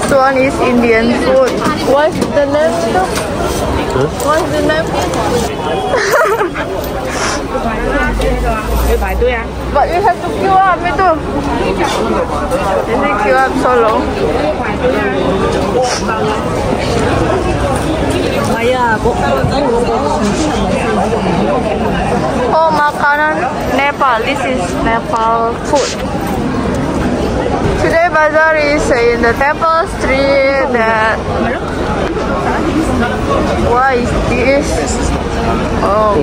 This one is Indian food. What's the name? What's the name? But you have to queue up itu. Ini queue up so long. Oh, makanan Nepal. This is Nepal food. Today bazaar is in the temple street. What is this? Oh.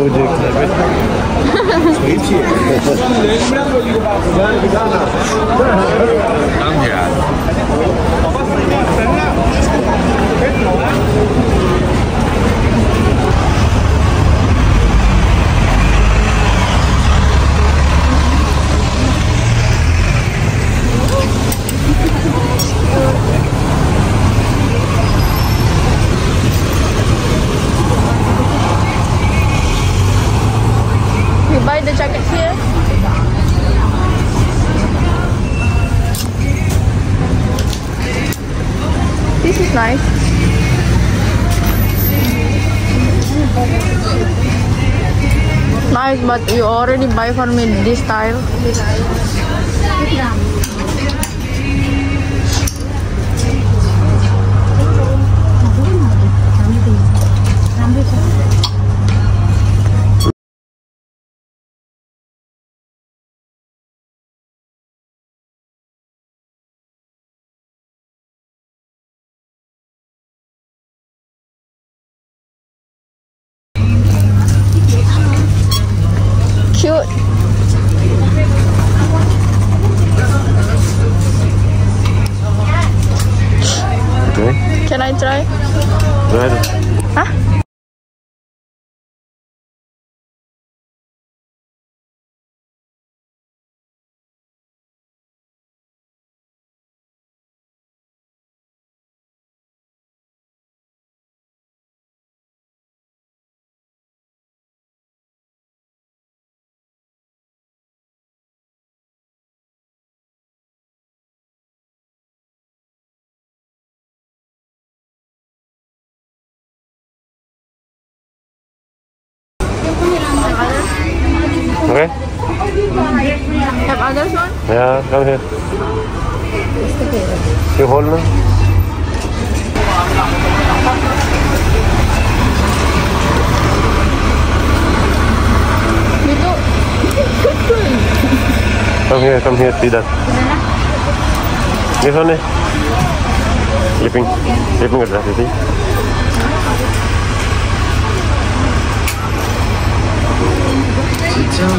You buy the jacket here? This is nice. Nice, but you already buy for me this style. Cute. Okay. Can I try? Go ahead. Huh? Okay. Have others one? Yeah, come here. You hold me. Come here, see that. This one, slipping address, you see.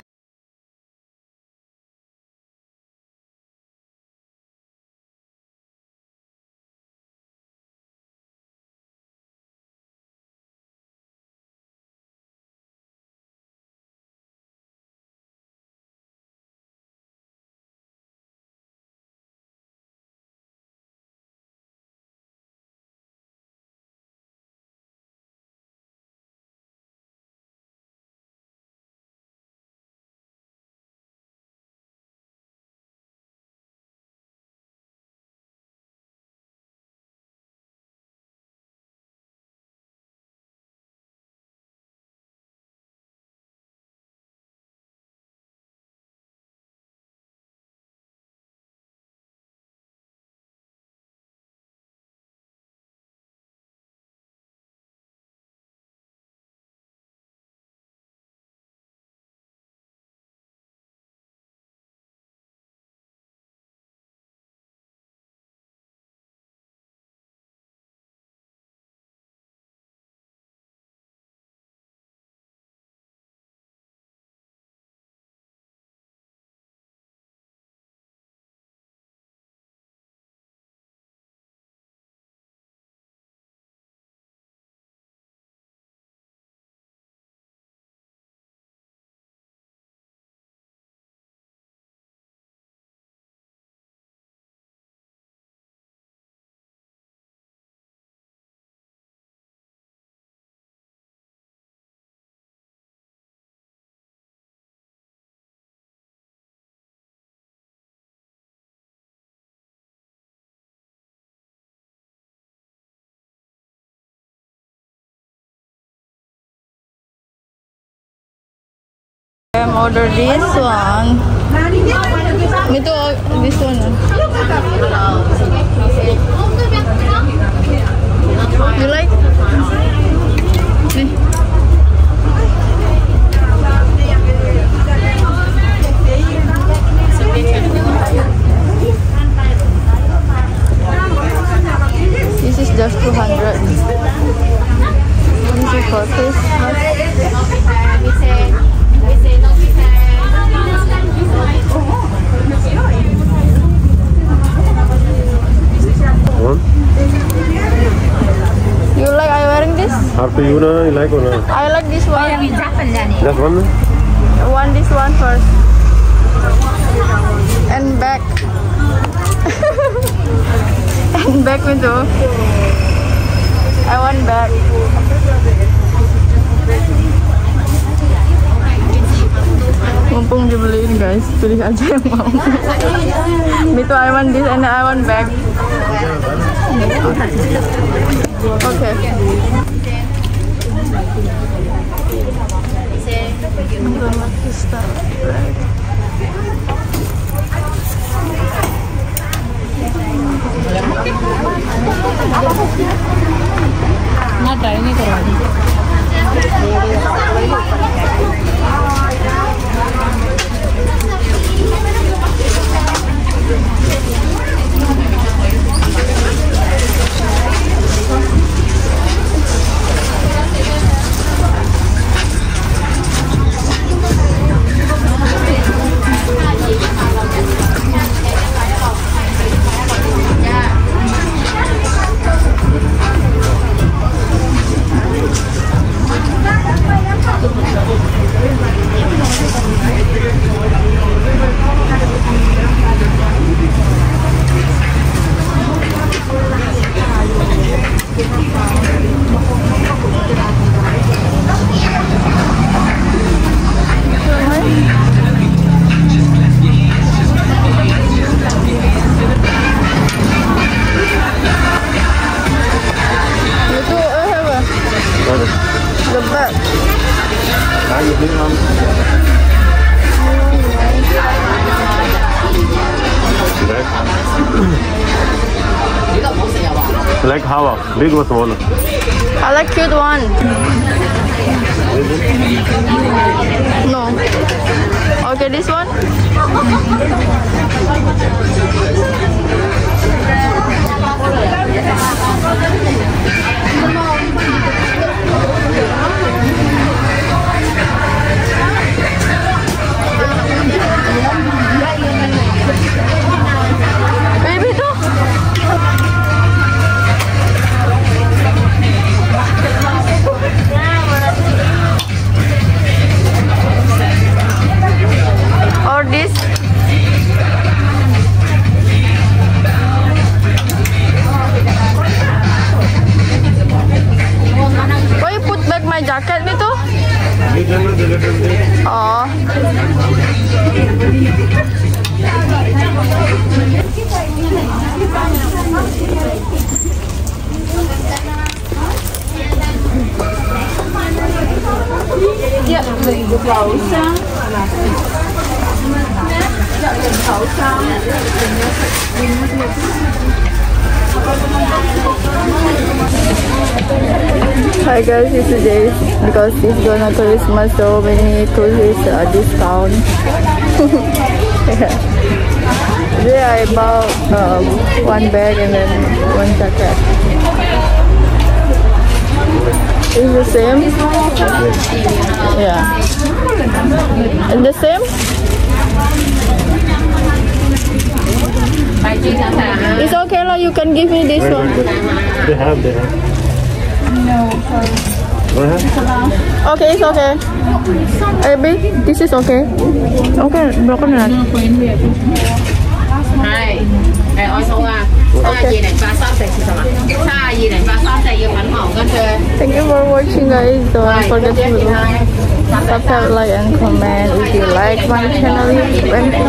I'm order this one. Me too, this one. You like? This is just 200. This is for Christmas. You like I wearing this? Up to you na, you like or not? I like this one. Just one? This one first. And back. And back me too. I want back. Mumpung dibeliin guys, pilih aja yang mau. Me too, I want this and I want back. Okay. Nggak ini keren. Like how? Big or small? I like cute one. No. Okay, this one. Baby tuh. Or this. Why you put back my jacket nih tuh? Oh. Ja, de blauwe staan. Ja, de blauwe staan. Hi guys, it's today because it's gonna Christmas, so many tourists discount. Today I bought one bag and then one jacket. Is the same? Yeah. And the same? It's okay, lah. You can give me this one. They have. No, sorry. Go ahead. Okay, it's okay. Baby, this is okay. Okay, broken nut. Hai, ôi số à, xa gì này 334 是什么？xa gì này 334要粉紅跟住。 Thank you for watching guys. Don't forget to subscribe, like and comment if you like my channel and